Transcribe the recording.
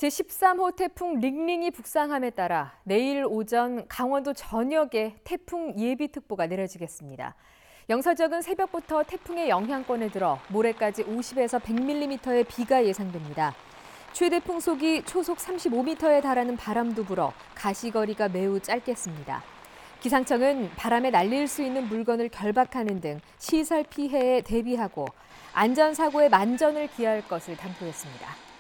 제13호 태풍 링링이 북상함에 따라 내일 오전 강원도 전역에 태풍 예비특보가 내려지겠습니다. 영서적은 새벽부터 태풍의 영향권에 들어 모레까지 50에서 100mm의 비가 예상됩니다. 최대 풍속이 초속 35m에 달하는 바람도 불어 가시거리가 매우 짧겠습니다. 기상청은 바람에 날릴 수 있는 물건을 결박하는 등 시설 피해에 대비하고 안전사고의 만전을 기할 것을 당부했습니다.